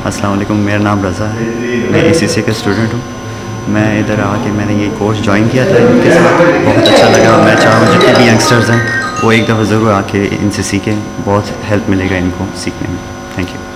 अस्सलाम वालेकुम, मेरा नाम रज़ा है। मैं ACCA का स्टूडेंट हूँ। मैं इधर आके मैंने ये कोर्स ज्वाइन किया था इनके साथ, बहुत अच्छा लगा। मैं चाहूँ जितने भी यंगस्टर्स हैं वो एक दफ़ा ज़रूर आके इनसे सीखें, बहुत हेल्प मिलेगा इनको सीखने में। Thank you.